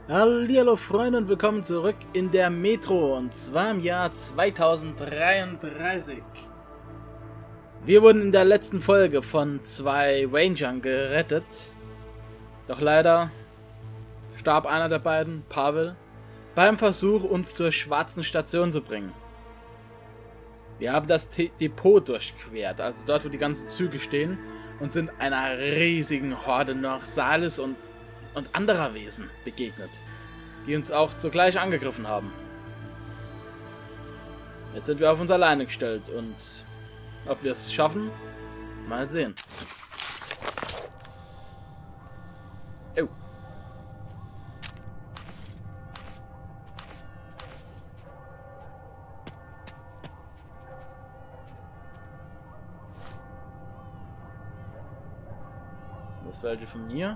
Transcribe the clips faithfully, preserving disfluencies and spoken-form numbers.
Hallihallo Freunde und willkommen zurück in der Metro, und zwar im Jahr zweitausenddreiunddreißig. Wir wurden in der letzten Folge von zwei Rangern gerettet, doch leider starb einer der beiden, Pavel, beim Versuch, uns zur schwarzen Station zu bringen. Wir haben das T Depot durchquert, also dort, wo die ganzen Züge stehen, und sind einer riesigen Horde Norsalis und und anderer Wesen begegnet, die uns auch zugleich angegriffen haben. Jetzt sind wir auf uns alleine gestellt und ob wir es schaffen, mal sehen. Oh. Sind das welche von mir?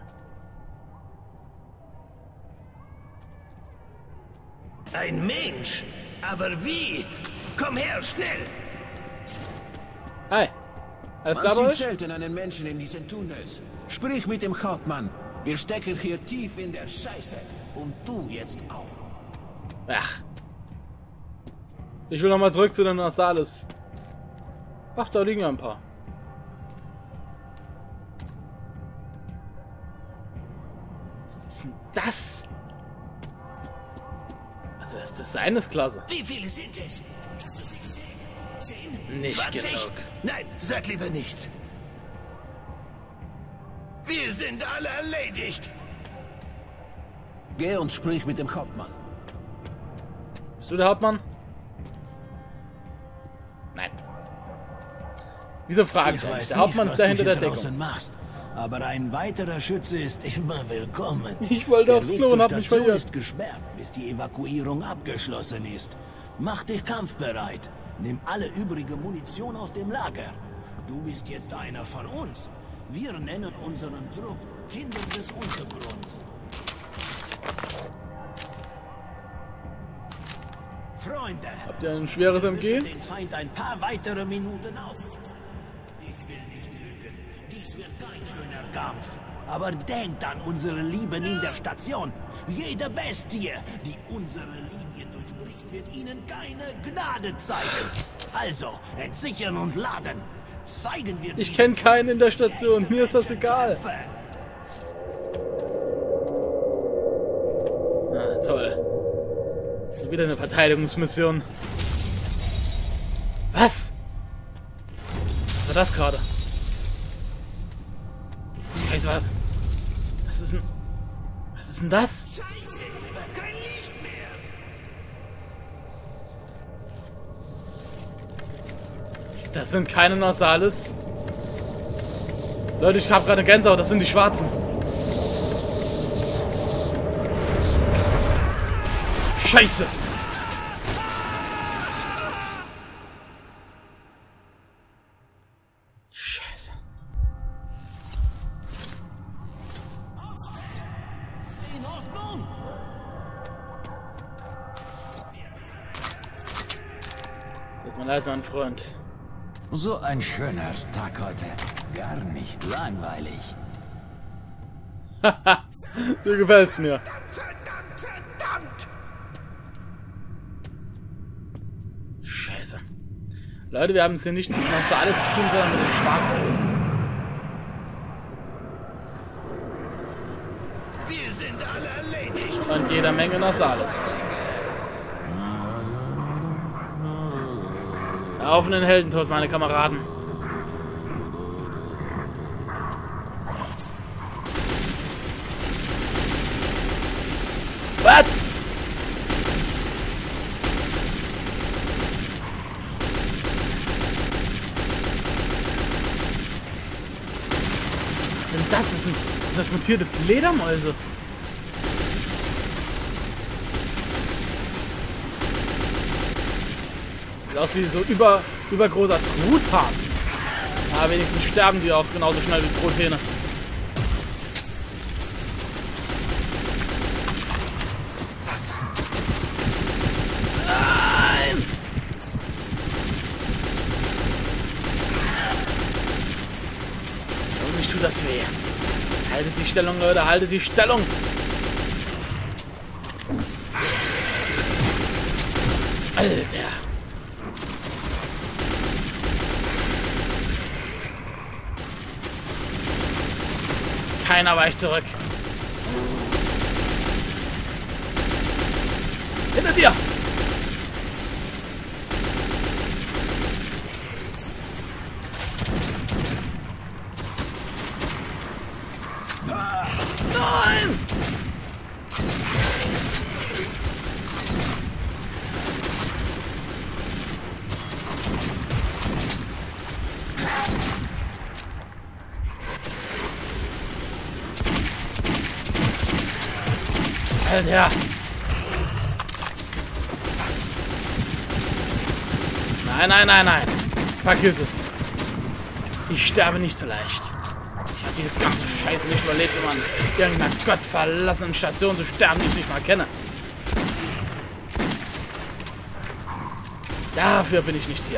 Ein Mensch? Aber wie? Komm her, schnell! Hi! Alles klar bei Man euch? sieht selten einen Menschen in diesen Tunnels. Sprich mit dem Hauptmann. Wir stecken hier tief in der Scheiße. Und du jetzt auch. Ach. Ich will nochmal zurück zu den Norsalis. Ach, da liegen ja ein paar. Was ist denn das? Also das Design ist klasse. Wie viele sind es? Zehn? Nicht zwanzig? genug. Nein, sag lieber nichts. Wir sind alle erledigt. Geh und sprich mit dem Hauptmann. Bist du der Hauptmann? Nein. Wieso frage ich Ich eigentlich? weiß Der Hauptmann nicht, ist da was hinter du der hier Deckung. draußen machst, aber ein weiterer Schütze ist immer willkommen. Ich wollte Der aufs Weg Klo und zur hab mich Station verirrt. ist gesperrt, bis die Evakuierung abgeschlossen ist. Mach dich kampfbereit. Nimm alle übrige Munition aus dem Lager. Du bist jetzt einer von uns. Wir nennen unseren Trupp Kinder des Untergrunds. Freunde, Habt ihr ein schweres wir M G? müssen den Feind ein paar weitere Minuten auf. Ich will nicht lügen. Dies wird kein schöner Kampf. Aber denkt an unsere Lieben in der Station. Jede Bestie, die unsere Linie durchbricht, wird ihnen keine Gnade zeigen. Also, entsichern und laden. Zeigen wir Ich kenne keinen in der Station. Mir ist das egal. Ah, toll. Wieder eine Verteidigungsmission. Was? Was war das gerade? Scheiße, was? Was ist denn... Was ist denn das? Scheiße, kein Licht mehr. Das sind keine Norsalis. Leute, ich habe gerade Gänsehaut. Das sind die Schwarzen. Scheiße! Scheiße. In Ordnung. Tut mir leid, mein Freund. So ein schöner Tag heute. Gar nicht langweilig. Du gefällst mir. Verdammt, verdammt! Scheiße. Leute, wir haben es hier nicht mit Norsalis zu tun, sondern mit den Schwarzen. Wir sind alle erledigt. Und jeder Menge Norsalis. Auf einen Heldentod, meine Kameraden. Was? Was sind das? Das sind, sind das mutierte Fledermäuse. Sieht aus wie so über, übergroßer Truthahn. Aber wenigstens sterben die auch genauso schnell wie Truthähne. Nein! Und mich tut das weh. Haltet die Stellung, Leute, haltet die Stellung. Alter. Keiner weicht zurück. Hinter dir! Nein! Alter! Nein, nein, nein, nein! Vergiss es! Ich sterbe nicht so leicht. Ich habe die ganze Scheiße nicht überlebt, um an irgendeiner gottverlassenen Station zu sterben, die ich nicht mal kenne. Dafür bin ich nicht hier.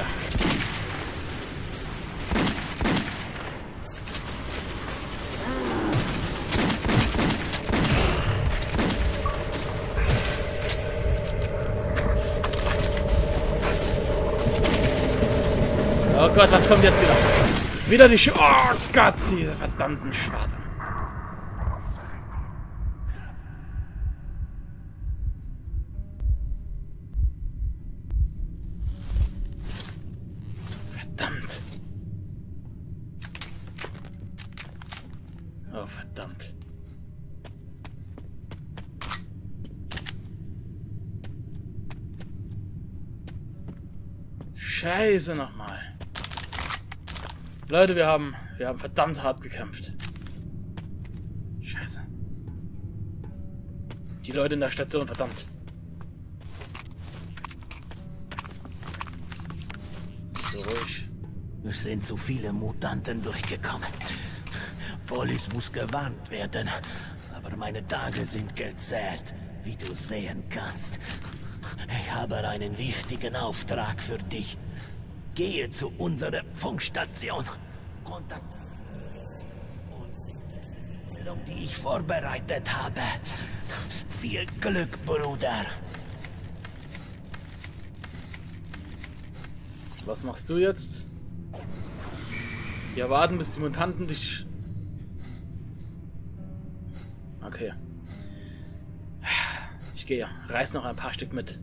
Oh Gott, was kommt jetzt wieder? Wieder die Sch... Oh Gott, diese verdammten Schwarzen. Verdammt. Oh, verdammt. Scheiße nochmal. Leute, wir haben, wir haben verdammt hart gekämpft. Scheiße. Die Leute in der Station, verdammt. Es ist so ruhig. Es sind zu viele Mutanten durchgekommen. Polis muss gewarnt werden. Aber meine Tage sind gezählt, wie du sehen kannst. Ich habe einen wichtigen Auftrag für dich. Gehe zu unserer Funkstation. Kontaktiere uns die Meldung, die ich vorbereitet habe. Viel Glück, Bruder. Was machst du jetzt? Wir warten, bis die Mutanten dich... Okay. Ich gehe. Reiß noch ein paar Stück mit.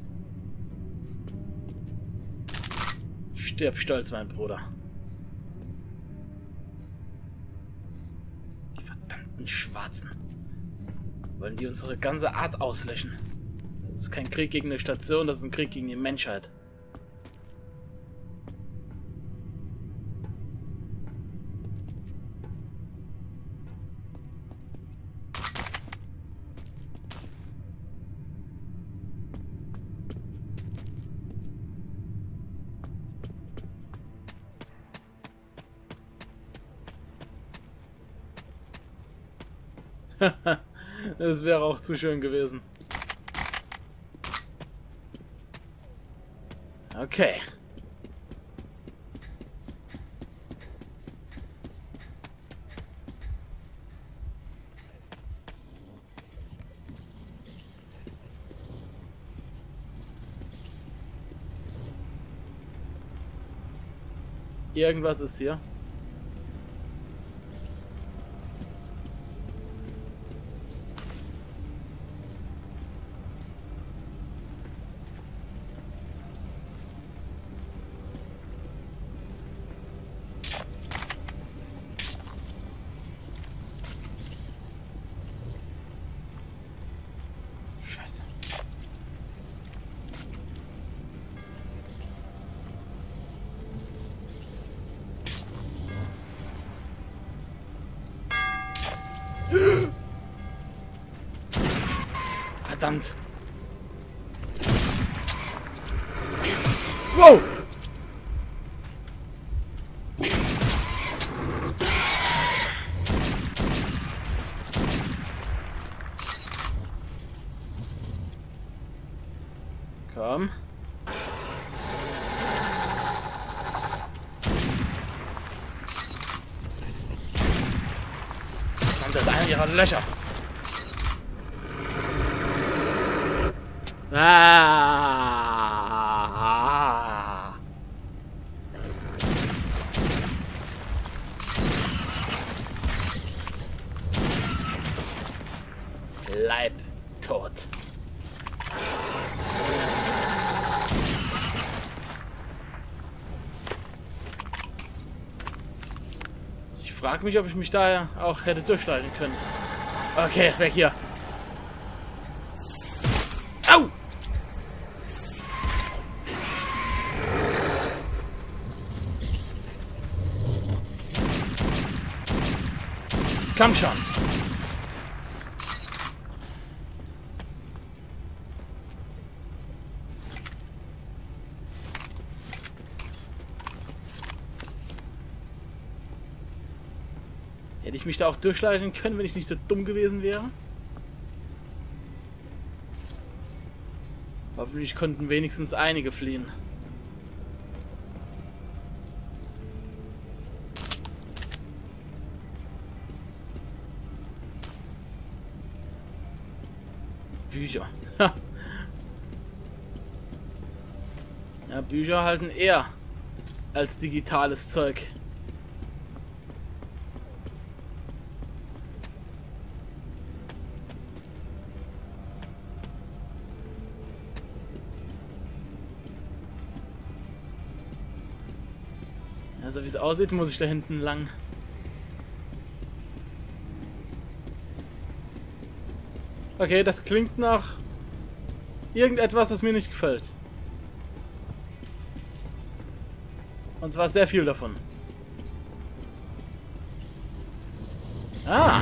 Stirb stolz, mein Bruder. Die verdammten Schwarzen. Wollen die unsere ganze Art auslöschen? Das ist kein Krieg gegen eine Station, das ist ein Krieg gegen die Menschheit. Das wäre auch zu schön gewesen. Okay. Irgendwas ist hier. Scheiße. Verdammt. Wow! Komm. Kommt das eine ihrer Löcher. Ah. Leib tot. Ich frage mich, ob ich mich da auch hätte durchschleichen können. Okay, weg hier. Au! Komm schon. Hätte ich mich da auch durchschleichen können, wenn ich nicht so dumm gewesen wäre? Hoffentlich konnten wenigstens einige fliehen. Bücher. Ja, Bücher halten eher als digitales Zeug. Also wie es aussieht, muss ich da hinten lang. Okay, das klingt nach irgendetwas, was mir nicht gefällt. Und zwar sehr viel davon. Ah!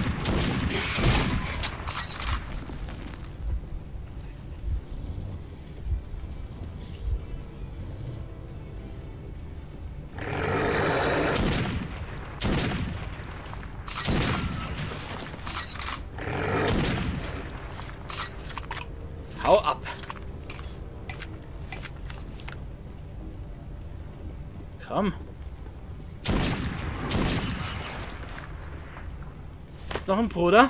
Hau ab! Komm! Ist noch ein Bruder?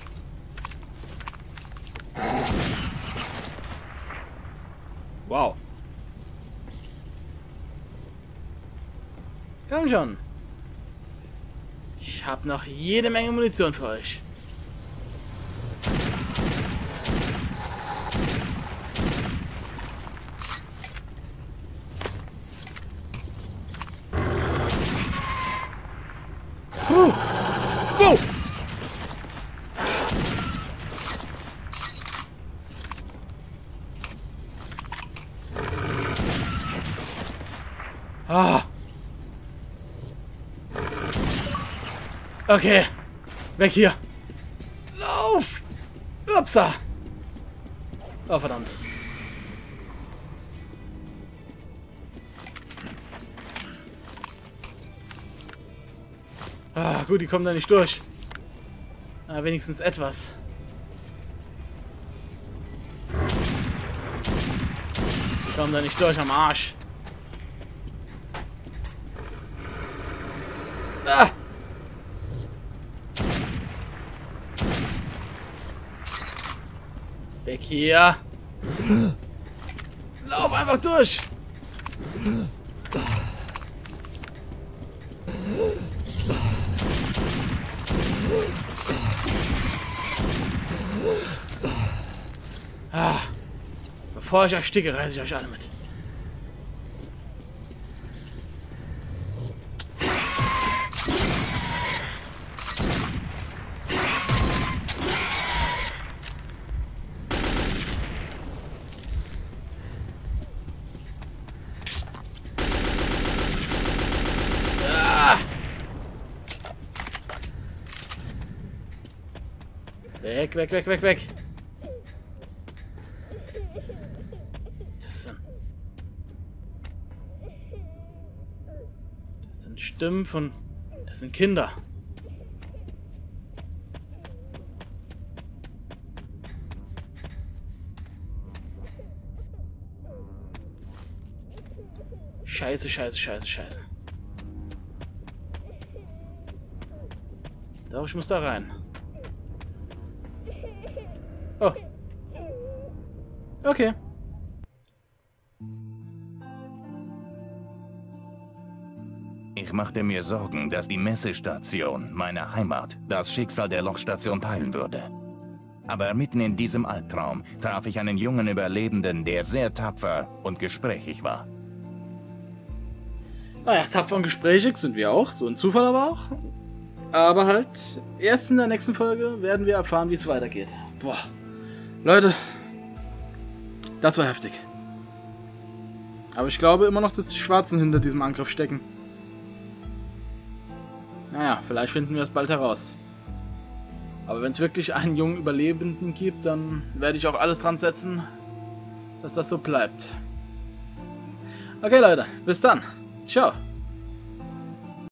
Wow! Komm schon! Ich habe noch jede Menge Munition für euch. Puh. Wow. Ah. Okay. Weg hier. Lauf. Upsa. Oh, verdammt. Ah, gut, die kommen da nicht durch. Ah, wenigstens etwas. Die kommen da nicht durch am Arsch. Ah! Weg hier. Lauf einfach durch. Ah, bevor ich ersticke, reiße ich euch alle mit. Ah! Weg, weg, weg, weg, weg. Das sind Stimmen von... Das sind Kinder. Scheiße, scheiße, scheiße, scheiße. Doch, ich muss da rein. Oh. Okay. Ich machte mir Sorgen, dass die Messestation, meine Heimat, das Schicksal der Lochstation teilen würde. Aber mitten in diesem Albtraum traf ich einen jungen Überlebenden, der sehr tapfer und gesprächig war. Naja, tapfer und gesprächig sind wir auch. So ein Zufall aber auch. Aber halt, erst in der nächsten Folge werden wir erfahren, wie es weitergeht. Boah. Leute. Das war heftig. Aber ich glaube immer noch, dass die Schwarzen hinter diesem Angriff stecken. Naja, vielleicht finden wir es bald heraus. Aber wenn es wirklich einen jungen Überlebenden gibt, dann werde ich auch alles dran setzen, dass das so bleibt. Okay Leute, bis dann. Ciao.